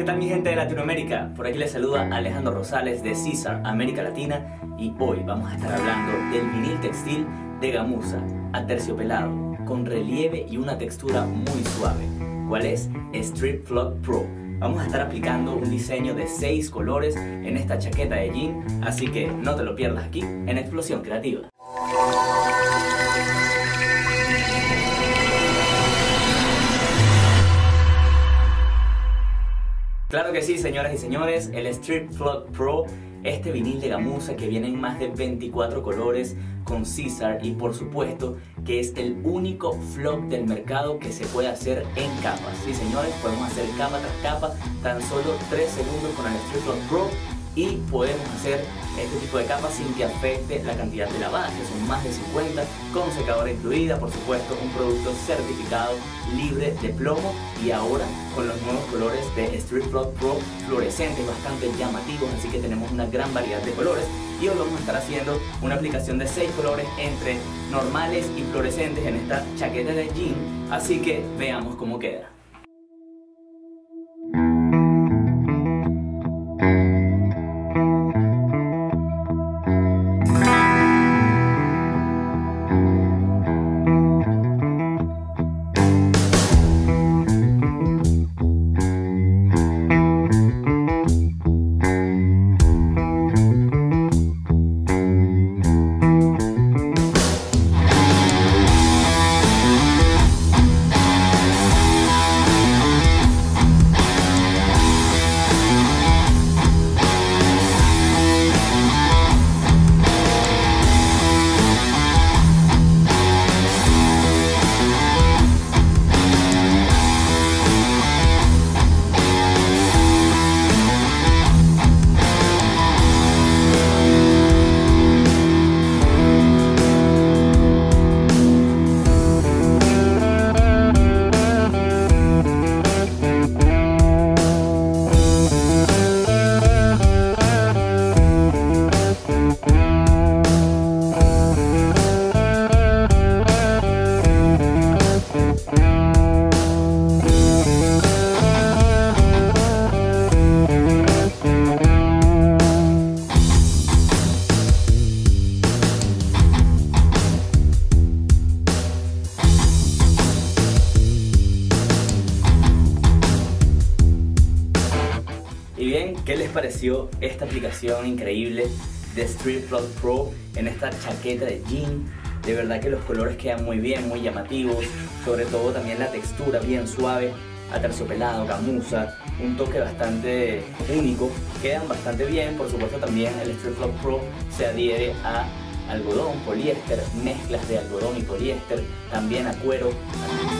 ¿qué tal mi gente de Latinoamérica? Por aquí les saluda Alejandro Rosales de Caesar América Latina y hoy vamos a estar hablando del vinil textil de gamuza aterciopelado con relieve y una textura muy suave. ¿Cuál es? Strip Flock Pro. Vamos a estar aplicando un diseño de 6 colores en esta chaqueta de jean, así que no te lo pierdas aquí en Explosión Creativa. Claro que sí, señoras y señores, el Strip Flock Pro, este vinil de gamuza que viene en más de 24 colores con Caesar y por supuesto que es el único flock del mercado que se puede hacer en capas. Sí, señores, podemos hacer capa tras capa, tan solo 3 segundos con el Strip Flock Pro y podemos hacer este tipo de capas sin que afecte la cantidad de lavadas, que son más de 50, con secadora incluida, por supuesto un producto certificado libre de plomo y ahora con los nuevos colores de Strip Flock Pro fluorescentes bastante llamativos, así que tenemos una gran variedad de colores y hoy vamos a estar haciendo una aplicación de 6 colores entre normales y fluorescentes en esta chaqueta de jean, así que veamos cómo queda. Y bien, ¿qué les pareció esta aplicación increíble de Strip Flock Pro en esta chaqueta de jean? De verdad que los colores quedan muy bien, muy llamativos, sobre todo también la textura bien suave, aterciopelado, gamuza, un toque bastante único, quedan bastante bien. Por supuesto también el Strip Flock Pro se adhiere a algodón, poliéster, mezclas de algodón y poliéster, también a cuero.